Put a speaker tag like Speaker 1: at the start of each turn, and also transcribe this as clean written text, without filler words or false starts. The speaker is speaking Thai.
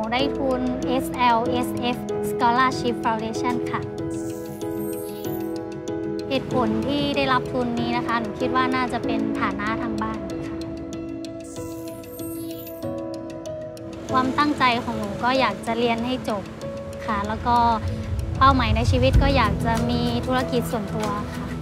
Speaker 1: ได้ทุน SLSF Scholarship Foundation ค่ะเหตุผลที่ได้รับทุนนี้นะคะหนูคิดว่าน่าจะเป็นฐานะทางบ้านค่ะความตั้งใจของหนูก็อยากจะเรียนให้จบค่ะแล้วก็เป้าหมายในชีวิตก็อยากจะมีธุรกิจส่วนตัวค่ะ